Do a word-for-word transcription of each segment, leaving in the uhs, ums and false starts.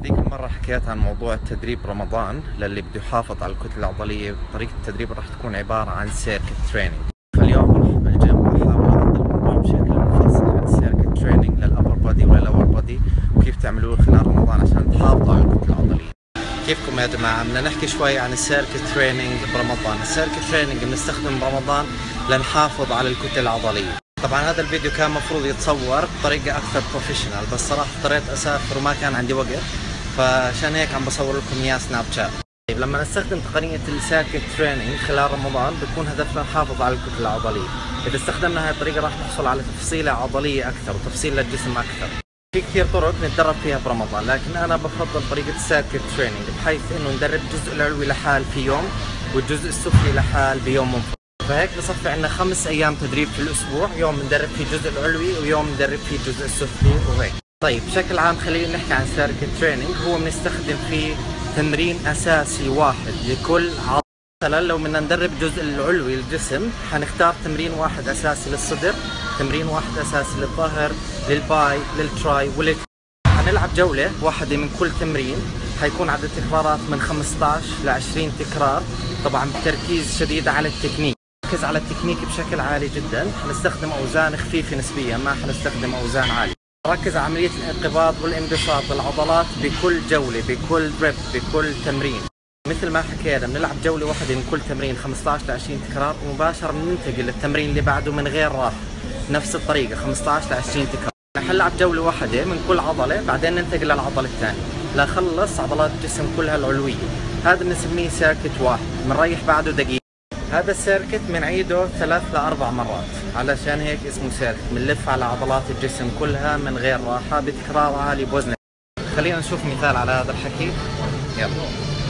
هذيك المرة حكيت عن موضوع التدريب رمضان للي بده يحافظ على الكتلة العضلية. طريقة التدريب راح تكون عبارة عن سيركت تريننج. فاليوم راح بالجيم راح احاول اغطي الموضوع بشكل مفصل عن السيركت تريننج للابر بودي وللور بودي، وكيف تعملوه خلال رمضان عشان تحافظوا على الكتلة العضلية. كيفكم يا جماعة؟ بدنا نحكي شوي عن السيركت تريننج برمضان. السيركت تريننج بنستخدم برمضان لنحافظ على الكتلة العضلية. طبعا هذا الفيديو كان مفروض يتصور بطريقة أكثر بروفيشنال، بس صراحة اضطريت أسافر وما كان عندي وقت، فعشان هيك عم بصور لكم إياه سناب شات. طيب لما نستخدم تقنية السيركت تريننج خلال رمضان بتكون هدفنا نحافظ على الكتلة العضلية. إذا استخدمنا هاي الطريقة راح نحصل على تفصيلة عضلية أكثر وتفصيل للجسم أكثر. في كثير طرق نتدرب فيها برمضان، لكن أنا بفضل طريقة السيركت تريننج، بحيث إنه ندرب الجزء العلوي لحال في يوم والجزء السفلي لحال بيوم منفصل. فهيك بصفي عندنا خمس ايام تدريب في الاسبوع، يوم بندرب فيه الجزء العلوي ويوم بندرب فيه الجزء السفلي وهيك. طيب بشكل عام خلينا نحكي عن سيركت تريننج. هو بنستخدم فيه تمرين اساسي واحد لكل عضله. مثلا لو بدنا ندرب الجزء العلوي للجسم حنختار تمرين واحد اساسي للصدر، تمرين واحد اساسي للظهر، للباي، للتراي ولل حنلعب جولة واحدة من كل تمرين. حيكون عدد تكرارات من خمسة عشر ل عشرين تكرار، طبعا بتركيز شديد على التكنيك. نركز على التكنيك بشكل عالي جدا. حنستخدم اوزان خفيفة نسبيا، ما حنستخدم اوزان عالية. نركز على عملية الانقباض والانبساط للعضلات بكل جولة، بكل ريب، بكل تمرين. مثل ما حكينا بنلعب جولة واحدة من كل تمرين خمسة عشر ل عشرين تكرار، ومباشرة بننتقل للتمرين اللي بعده من غير راحة. نفس الطريقة خمسة عشر ل عشرين تكرار. حنلعب جولة واحدة من كل عضلة، بعدين ننتقل للعضلة الثانية لنخلص عضلات الجسم كلها العلوية. هذا بنسميه سيركت واحد، بنريح بعده دقيقة. هذا السيركت بنعيده ثلاث لأربع مرات، علشان هيك اسمه سيركت. بنلف على عضلات الجسم كلها من غير راحة بتكرار عالي بوزن. خلينا نشوف مثال على هذا الحكي. يلا.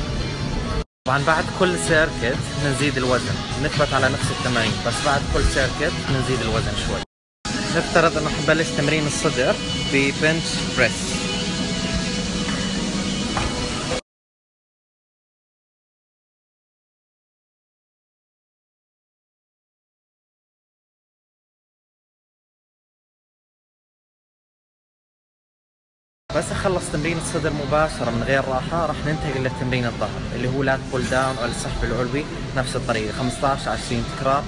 طبعا بعد كل سيركت بنزيد الوزن، نثبت على نفس التمارين، بس بعد كل سيركت بنزيد الوزن شوي. نفترض انه حنبلش تمرين الصدر ببنش بريس. بس اخلص تمرين الصدر مباشرة من غير راحة راح ننتقل لتمرين الظهر اللي هو لات بول داون او السحب العلوي. نفس الطريقة خمسة عشر عشرين تكرار.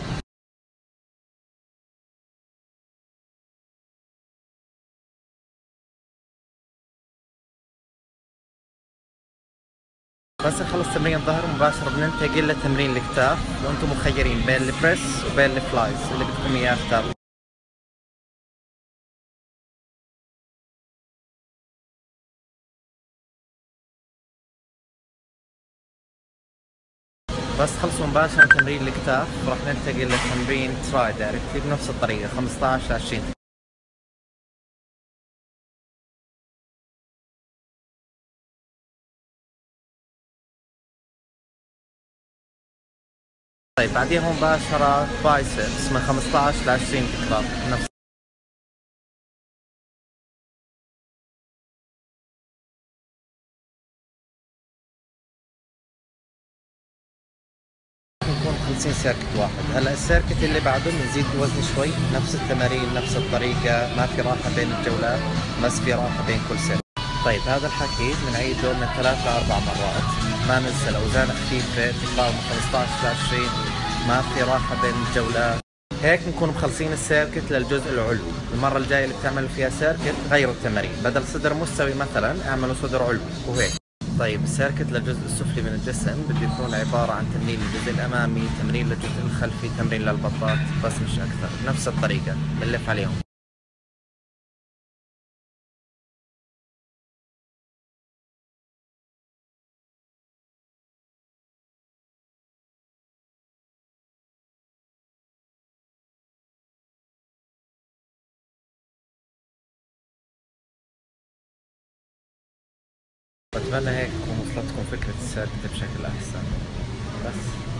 بس نخلص تمرين الظهر مباشرة بننتقل لتمرين الكتاف، وانتم مخيرين بين البريس وبين الفلايز اللي بدكم اياه اختاروا. بس خلصوا مباشرة تمرين الكتاف راح ننتقل لتمرين تراي دايركتلي بنفس الطريقة خمسة عشر عشرين. طيب بعديها مباشرة بايسبس من خمسة عشر ل عشرين تكرار نفس. نكون خمسين سيركت واحد. هلا السيركت اللي بعده بنزيد الوزن شوي، نفس التمارين نفس الطريقة، ما في راحة بين الجولات، بس في راحة بين كل سيركت. طيب هذا الحكي بنعيده من ثلاث لأربع مرات. ما ننسى الأوزان خفيفة، تكرار من خمسة عشر ل عشرين، ما في راحة بين الجولات. هيك نكون مخلصين السيركت للجزء العلوي. المرة الجاية اللي بتعملوا فيها سيركت غيروا التمارين، بدل صدر مستوي مثلا اعملوا صدر علوي وهيك. طيب السيركت للجزء السفلي من الجسم بده يكون عبارة عن تمرين للجزء الأمامي، تمرين للجزء الخلفي، تمرين للبطات، بس مش أكثر. نفس الطريقة بنلف عليهم. بتمنى هيك تكون وصلتكم فكرة السيركت بشكل أحسن. بس